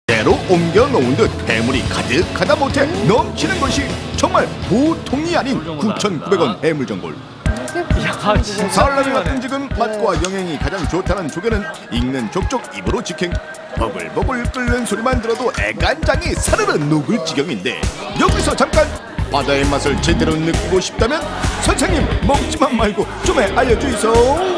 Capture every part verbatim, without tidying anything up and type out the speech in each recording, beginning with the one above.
때로 옮겨 놓은 듯 해물이 가득하다 못해 넘치는 것이 정말 보통이 아닌 구천구백 원 해물전골. 야, 진짜 살라미 같은 지금 맛과 영양이 가장 좋다는 조개는 익는 족족 입으로 직행. 버글버글 끓는 소리만 들어도 애간장이 사르르 녹을 지경인데 여기서 잠깐 바다의 맛을 제대로 느끼고 싶다면 선생님 먹지만 말고 좀 알려주이소.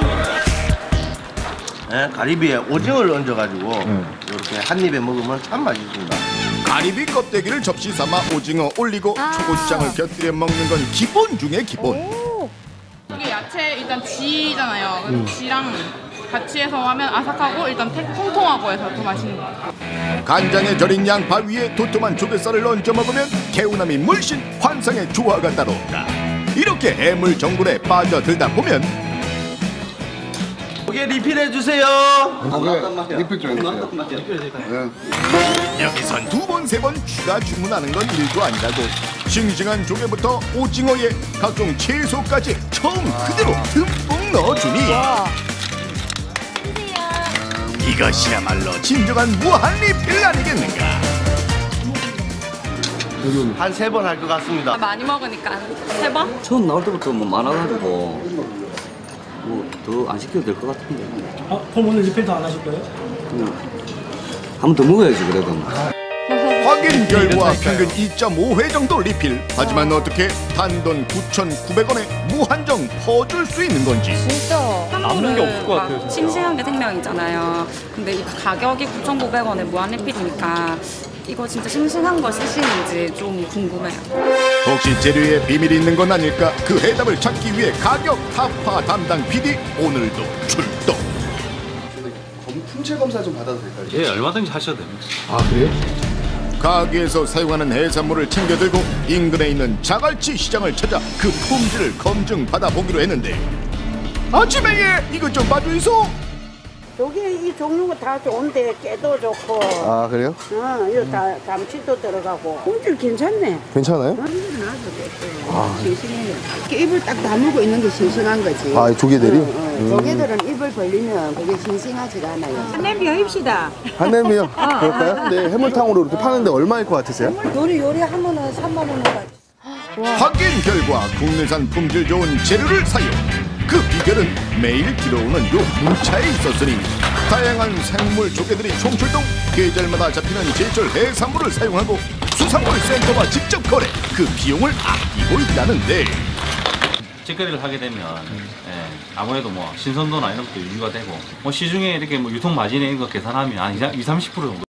네, 가리비에 오징어를 얹어가지고 음. 이렇게 한 입에 먹으면 참 맛있습니다. 가리비 껍데기를 접시 삼아 오징어 올리고 아 초고추장을 곁들여 먹는 건 기본 중에 기본. 오. 이게 야채 일단 쥐잖아요. 그래서 음. 쥐랑 같이 해서 하면 아삭하고 일단 통통하고 해서 더 맛있는 것 같아요. 간장에 절인 양파 위에 도톰한 조갯살을 얹어 먹으면 개운함이 물씬, 환상의 조화가 따로 없다. 이렇게 해물 전골에 빠져들다 보면 고개 리필해주세요. 고개 리필 좀 해주세요. 여기선 두 번, 세 번 추가 주문하는 건 일도 아니라고. 싱싱한 조개부터 오징어에 각종 채소까지 처음 그대로 듬뿍 넣어주니 이것이야말로 진정한 무한 리필 아니겠는가. 한 세 번 할 것 같습니다. 많이 먹으니까 세 번? 처음 나올 때부터 뭐 많아가지고 뭐 더 안 시켜도 될 것 같은데. 아, 그럼 오늘 리필 더 안 하실 거예요? 한 번 더 먹어야지 그래도. 확인 결과 평균 이 점 오 회 정도 리필. 하지만 어떻게 단돈 구천구백 원에 무한정 퍼줄 수 있는 건지. 진짜 남는 게 없을 것 같아요. 진짜. 싱싱한 게 생명이잖아요. 근데 이 가격이 구천구백 원에 무한 리필이니까 이거 진짜 싱싱한 걸 쓰시는지 좀 궁금해요. 혹시 재료에 비밀이 있는 건 아닐까? 그 해답을 찾기 위해 가격 타파 담당 피디 오늘도 출동. 품질 검사 좀 받아도 될까요? 예, 얼마든지 하셔도 됩니다. 아 그래요? 가게에서 사용하는 해산물을 챙겨 들고 인근에 있는 자갈치 시장을 찾아 그 품질을 검증받아 보기로 했는데 아침에 이것 좀 봐주이소. 조개 이 종류가 다 좋은데 깨도 좋고. 아 그래요? 어, 이거 다 감치도 들어가고. 품질 괜찮네. 괜찮아요? 어, 이거 나도 됐어. 아. 싱싱해요. 이렇게 입을 딱 다물고 있는 게 싱싱한 거지. 아 조개들이? 어, 어. 음. 조개들은 입을 벌리면 그게 싱싱하지가 않아요. 한 냄비 합시다. 한 냄비요? 그럴까요? 네, 해물탕으로 이렇게 파는데 얼마일 것 같으세요? 요리 요리하면은 삼만 원을 가지. 확인 결과 국내산 품질 좋은 재료를 사용. 그 비결은 매일 들어오는 요 문자에 있었으니 다양한 생물 조개들이 총출동. 계절마다 잡히는 제철 해산물을 사용하고 수산물 센터와 직접 거래. 그 비용을 아끼고 있다는데 찌꺼기를 하게 되면 예, 아무래도 뭐 신선도나 이런 것도 유지가 되고 뭐 시중에 이렇게 뭐 유통 마진에 이거 계산하면 한 이십, 삼십 퍼센트 정도